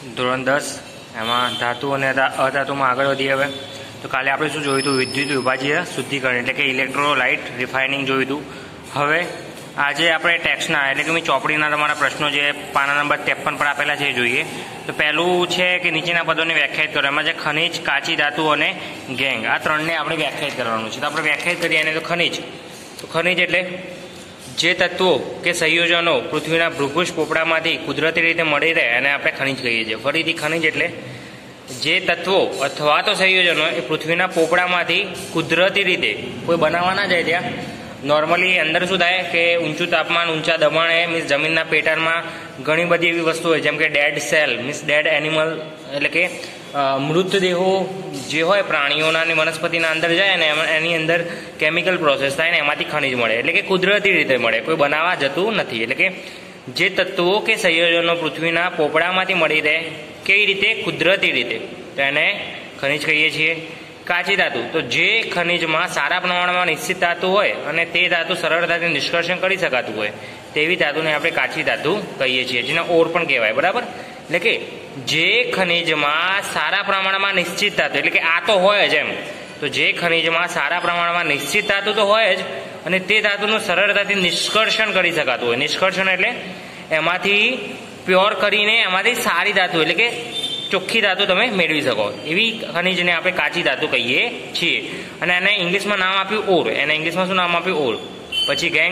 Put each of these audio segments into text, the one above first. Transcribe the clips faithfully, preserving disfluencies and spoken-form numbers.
ધોરણ દસ એમાં ધાતુ અને અધાતુમાં આગળ વધીએ હવે તો કાલે આપણે શું જોયું હતું? વિદ્યુત વિભાજ્ય શુદ્ધિકરણ એટલે કે ઇલેક્ટ્રોલાઇટ રિફાઇનિંગ જોયું હતું. હવે આજે આપણે ટેક્સના એટલે કે મેં ચોપડીના તમારા પ્રશ્નો જે પાના નંબર ત્રેપન પર આપેલા છે એ જોઈએ. તો પહેલું છે કે નીચેના પદોને વ્યાખ્યાયિત કરો. એમાં છે ખનિજ, કાચી ધાતુ અને ગેંગ. આ ત્રણને આપણે વ્યાખ્યાયિત કરવાનું છે. તો આપણે વ્યાખ્યાયિત કરીએ એને તો ખનિજ. તો ખનિજ એટલે જે તત્વો કે સંયોજનો પૃથ્વીના ભૂપૃષ્ઠ પોપડામાંથી કુદરતી રીતે મળી રહે અને આપણે ખનિજ કહીએ છીએ. ફરીથી ખનિજ એટલે જે તત્વો અથવા તો સંયોજનો એ પૃથ્વીના પોપડામાંથી કુદરતી રીતે કોઈ બનાવવા ના જાય. ત્યાં નોર્મલી અંદર શું થાય કે ઊંચું તાપમાન, ઊંચા દબાણે મીન્સ જમીનના પેટર્નમાં ઘણી બધી એવી વસ્તુ હોય જેમ કે dead cell means dead animal એટલે કે મૃતદેહો જે હોય પ્રાણીઓના અને વનસ્પતિના અંદર જાય ને એની અંદર કેમિકલ પ્રોસેસ થાય ને એમાંથી ખનિજ મળે. એટલે કે કુદરતી રીતે મળે, કોઈ બનાવવા જતું નથી. એટલે કે જે તત્વો કે સંયોજનો પૃથ્વીના પોપડામાંથી મળી રહે કેવી રીતે? કુદરતી રીતે, તો એને ખનિજ કહીએ છીએ. કાચી ધાતુ તો જે ખનિજમાં સારા પ્રમાણમાં નિશ્ચિત ધાતુ હોય અને તે ધાતુ સરળતાથી નિષ્કર્ષણ કરી શકાતું હોય તેવી ધાતુને આપણે કાચી ધાતુ કહીએ છીએ, જેને ઓર પણ કહેવાય. બરાબર? એટલે કે જે ખનિજમાં સારા પ્રમાણમાં નિશ્ચિત ધાતુ એટલે કે આ તો હોય જ એમ, તો જે ખનિજમાં સારા પ્રમાણમાં નિશ્ચિત ધાતુ તો હોય જ અને તે ધાતુનું સરળતાથી નિષ્કર્ષણ કરી શકાતું હોય. નિષ્કર્ષણ એટલે એમાંથી પ્યોર કરીને એમાંથી સારી ધાતુ એટલે કે ચોખ્ખી ધાતુ તમે મેળવી શકો એવી ખનિજને આપણે કાચી ધાતુ કહીએ છીએ. અને એને ઇંગ્લિશમાં નામ આપ્યું ઓર. એને ઇંગ્લિશમાં શું નામ આપ્યું? ઓર. પછી ગેંગ,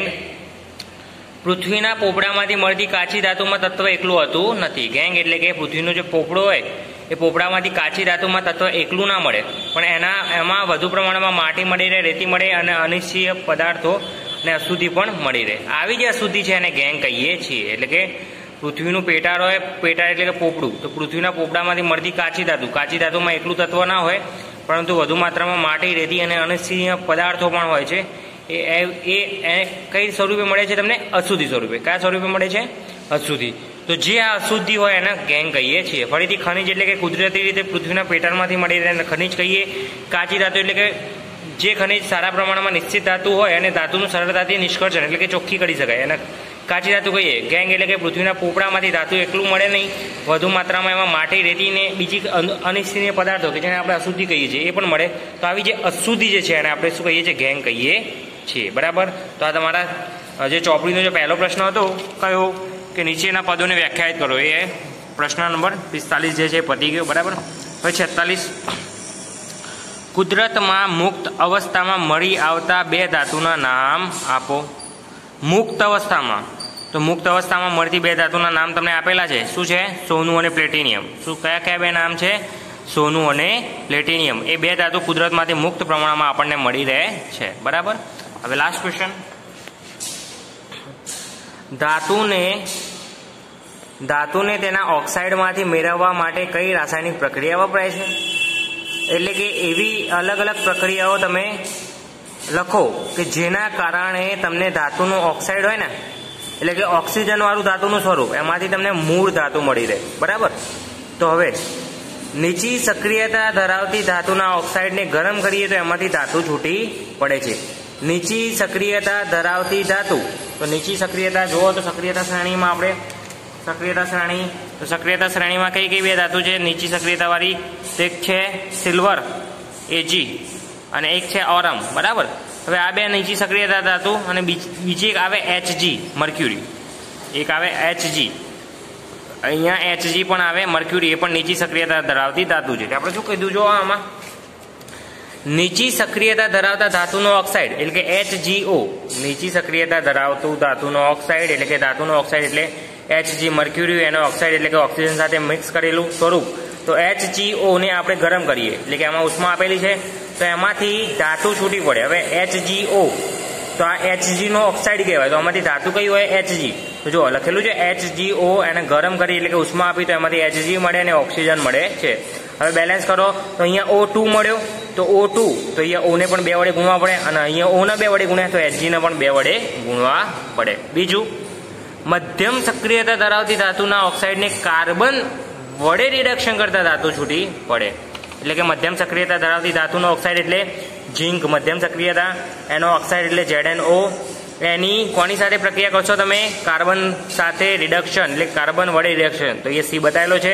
પૃથ્વીના પોપડામાંથી મળતી કાચી ધાતુમાં તત્વ એકલું હતું નથી. ગેંગ એટલે કે પૃથ્વીનો જે પોપડો હોય એ પોપડામાંથી કાચી ધાતુમાં તત્વ એકલું ના મળે, પણ એના એમાં વધુ પ્રમાણમાં માટી મળી રહે, રેતી મળે અને અનિશ્ચિત પદાર્થો અને અશુદ્ધિ પણ મળી રહે. આવી જે અશુદ્ધિ છે એને ગેંગ કહીએ છીએ. એટલે કે પૃથ્વીનું પેટાળ હોય, પેટાળ એટલે કે પોપડું, તો પૃથ્વીના પોપડામાંથી મળતી કાચી ધાતુ, કાચી ધાતુમાં એકલું તત્વ ના હોય પરંતુ વધુ માત્રામાં માટી, રેતી અને અનિશ્ચિત પદાર્થો પણ હોય છે. એ એ કઈ સ્વરૂપે મળે છે તમને? અશુદ્ધિ સ્વરૂપે. કયા સ્વરૂપે મળે છે? અશુદ્ધિ. તો જે આ અશુદ્ધિ હોય એને ગેંગ કહીએ છીએ. ફરીથી ખનિજ એટલે કે કુદરતી રીતે પૃથ્વીના પેટાળમાંથી મળી રહે ખનિજ કહીએ. કાચી ધાતુ એટલે કે જે ખનિજ સારા પ્રમાણમાં નિશ્ચિત ધાતુ હોય અને ધાતુનું સરળતાથી નિષ્કર્ષણ એટલે કે ચોખ્ખી કરી શકાય એને કાચી ધાતુ કહીએ. ગેંગ એટલે કે પૃથ્વીના પોપડામાંથી ધાતુ એકલું મળે નહીં, વધુ માત્રામાં એમાં માટી, રેતી ને બીજી અનિશ્ચિત પદાર્થો કે જેને આપણે અશુદ્ધિ કહીએ છીએ એ પણ મળે. તો આવી જે અશુદ્ધિ જે છે એને આપણે શું કહીએ છીએ? ગેંગ કહીએ છીએ. બરાબર? તો આ તમારા જે ચોપડીનો જે પહેલો પ્રશ્ન હતો કયો કે નીચેના પદોને વ્યાખ્યાયિત કરો, એ પ્રશ્ન નંબર પિસ્તાલીસ જે છે પતી ગયો. બરાબર? હવે છેતાલીસ, કુદરતમાં મુક્ત અવસ્થામાં મળી આવતા બે ધાતુના નામ આપો. મુક્ત અવસ્થામાં, તો મુક્ત અવસ્થામાં મળતી બે ધાતુના નામ તમને આપેલા છે. શું છે? સોનું અને પ્લેટિનિયમ. શું કયા કયા બે નામ છે? સોનું અને પ્લેટિનિયમ. એ બે ધાતુ કુદરતમાંથી મુક્ત પ્રમાણમાં આપણને મળી રહે છે. બરાબર? હવે લાસ્ટ ક્વેશ્ચન, ધાતુને ધાતુને તેના ઓક્સાઇડમાંથી મેળવવા માટે કઈ રાસાયણિક પ્રક્રિયા વપરાય છે? એટલે કે એવી અલગ અલગ પ્રક્રિયાઓ તમે લખો કે જેના કારણે તમને ધાતુનું ઓક્સાઇડ હોય ને એટલે કે ઓક્સિજન વાળું ધાતુનું સ્વરૂપ એમાંથી તમને મૂળ ધાતુ મળી રહે. બરાબર? તો હવે નીચી સક્રિયતા ધરાવતી ધાતુના ઓક્સાઇડને ગરમ કરીએ તો એમાંથી ધાતુ છૂટી પડે છે. નીચી સક્રિયતા ધરાવતી ધાતુ, તો નીચી સક્રિયતા જુઓ તો સક્રિયતા શ્રેણીમાં આપણે સક્રિયતા શ્રેણી તો સક્રિયતા શ્રેણીમાં કઈ કઈ બે ધાતુ છે નીચી સક્રિયતા વાળી? એક છે સિલ્વર એજી અને એક છે ઓરમ. બરાબર? હવે આ બે નીચી સક્રિયતા ધાતુ અને બીજી એક આવે એચજી મર્ક્યુરી. એક આવે એચજી, અહીંયા એચજી પણ આવે મર્ક્યુરી, એ પણ નીચી સક્રિયતા ધરાવતી ધાતુ છે. આપણે શું કીધું જો આમાં? નીચી સક્રિયતા ધરાવતા ધાતુનો ઓક્સાઇડ એટલે કે એચજીઓ, નીચી સક્રિયતા ધરાવતું ધાતુનો ઓક્સાઇડ એટલે કે ધાતુનો ઓક્સાઇડ એટલે એચજી મર્ક્યુરી, એનો ઓક્સાઇડ એટલે કે ઓક્સિજન સાથે મિક્સ કરેલું સ્વરૂપ. તો એચજીઓ ને આપણે ગરમ કરીએ એટલે કે એમાં ઉષ્મા આપેલી છે તો એમાંથી ધાતુ છૂટી પડે. હવે એચજીઓ તો આ એચજી નો ઓક્સાઇડ કહેવાય. તો આમાંથી ધાતુ કઈ હોય? એચજી. તો જો લખેલું છે એચજીઓ, એને ગરમ કરી એટલે કે ઉષ્મા આપી તો એમાંથી એચજી મળે અને ઓક્સિજન મળે છે. હવે બેલેન્સ કરો તો અહીંયા ઓ ટુ મળ્યો, તો ઓ ટુ તો અહીંયા ઓને પણ બે વડે ગુણવા પડે અને અહીંયા ઓને બે વડે ગુણ્યા તો એચજીને પણ બે વડે ગુણવા પડે. બીજું, મધ્યમ સક્રિયતા ધરાવતી ધાતુના ઓક્સાઇડને કાર્બન વડે રિડક્શન કરતા ધાતુ છૂટી પડે. એટલે કે મધ્યમ સક્રિયતા ધરાવતી ધાતુનો ઓક્સાઇડ એટલે ઝીંક, મધ્યમ સક્રિયતા, એનો ઓક્સાઇડ એટલે ઝેડ એન ઓ. એની કોની સાથે પ્રક્રિયા કરશો તમે? કાર્બન સાથે રિડક્શન એટલે કાર્બન વડે રિડક્શન. તો એ સી બતાવેલો છે.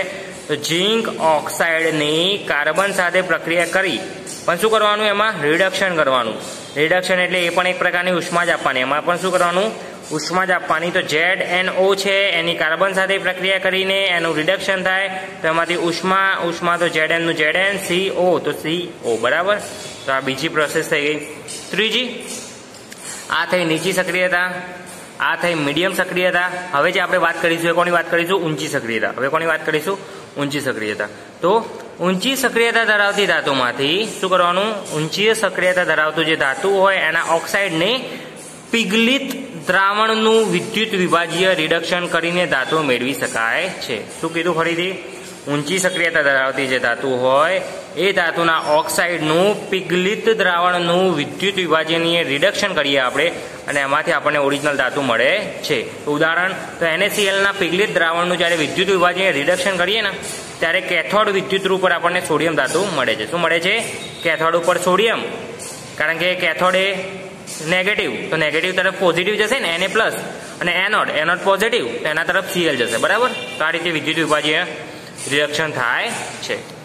તો ઝીંક ઓક્સાઇડની કાર્બન સાથે પ્રક્રિયા કરી પણ શું કરવાનું, એમાં રિડક્શન કરવાનું. રિડક્શન એટલે એ પણ એક પ્રકારની ઉષ્મા જ આપવાની. એમાં પણ શું કરવાનું, ઉષ્મા જ આપવાની. તો ઝેડ એન ઓ છે એની કાર્બન સાથે પ્રક્રિયા કરીને એનું રિડક્શન થાય તો એમાંથી ઉષ્મા ઉષ્મા તો ઝેડ એનનું ઝેડ એન, સી ઓ તો સી ઓ. બરાબર. તો આ બીજી પ્રોસેસ થઈ ગઈ. ત્રીજી, આ થઈ નીચી સક્રિયતા, આ થઈ મીડિયમ સક્રિયતા. હવે જે આપણે વાત કરીશું એ કોની વાત કરીશું, ઊંચી સક્રિયતા. હવે કોની વાત કરીશું, ઊંચી સક્રિયતા. તો ઊંચી સક્રિયતા ધરાવતી ધાતુમાંથી શું કરવાનું, ઊંચી સક્રિયતા ધરાવતું જે ધાતુ હોય એના ઓક્સાઇડને પિગલિત દ્રાવણનું વિદ્યુત વિભાજીય રિડક્શન કરીને ધાતુ મેળવી શકાય છે. શું કીધું ફરીથી, ઊંચી સક્રિયતા ધરાવતી જે ધાતુ હોય એ ધાતુના ઓક્સાઇડનું પિગલિત દ્રાવણનું વિદ્યુત વિભાજનીય રિડક્શન કરીએ આપણે અને એમાંથી આપણને ઓરિજિનલ ધાતુ મળે છે. ઉદાહરણ, તો એનએસીએલના પિગલિત દ્રાવણનું જ્યારે વિદ્યુત વિભાજનીય રિડક્શન કરીએ ને ત્યારે કેથોડ વિદ્યુત રૂપ પર આપણને સોડિયમ ધાતુ મળે છે. શું મળે છે, કેથોડ ઉપર સોડિયમ. કારણ કે કેથોડ એ નેગેટિવ, તો નેગેટિવ તરફ પોઝિટિવ જશે ને, એને પ્લસ, અને એનોડ એનોડ પોઝિટિવ તો એના તરફ સીએલ જશે. બરાબર. તો આ રીતે વિદ્યુત વિભાજ્ય રિએક્શન થાય છે.